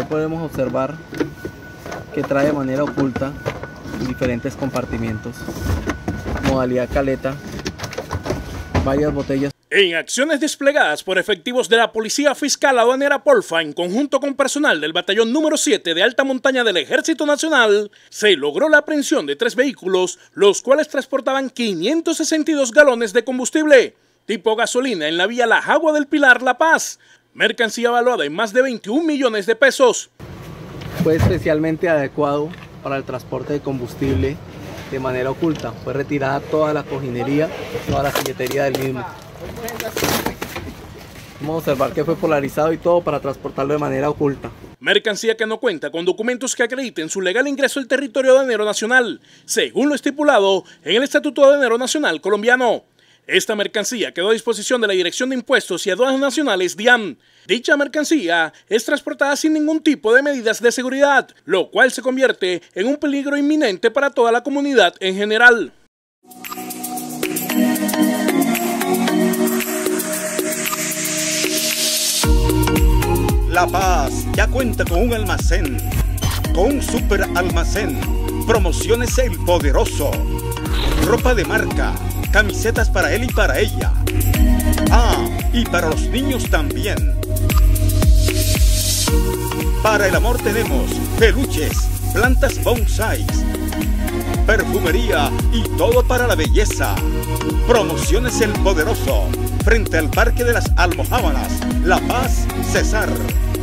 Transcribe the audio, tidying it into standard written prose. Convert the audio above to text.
podemos observar que trae de manera oculta diferentes compartimientos, modalidad caleta, varias botellas. En acciones desplegadas por efectivos de la Policía Fiscal Aduanera Polfa en conjunto con personal del Batallón número 7 de Alta Montaña del Ejército Nacional, se logró la aprehensión de 3 vehículos, los cuales transportaban 562 galones de combustible tipo gasolina en la vía La Jagua del Pilar, La Paz, mercancía valuada en más de 21 millones de pesos. Fue especialmente adecuado para el transporte de combustible de manera oculta. Fue retirada toda la cojinería, toda la silletería del mismo. Vamos a observar que fue polarizado y todo para transportarlo de manera oculta. Mercancía que no cuenta con documentos que acrediten su legal ingreso al territorio aduanero nacional, según lo estipulado en el Estatuto Aduanero Nacional colombiano. Esta mercancía quedó a disposición de la Dirección de Impuestos y Aduanas Nacionales, DIAN. Dicha mercancía es transportada sin ningún tipo de medidas de seguridad, lo cual se convierte en un peligro inminente para toda la comunidad en general. La Paz ya cuenta con un almacén, con un super almacén. Promociones El Poderoso. Ropa de marca, camisetas para él y para ella. Ah, y para los niños también. Para el amor tenemos peluches, plantas bonsais, perfumería y todo para la belleza. Promociones El Poderoso, frente al Parque de las Almojábanas, La Paz, Cesar.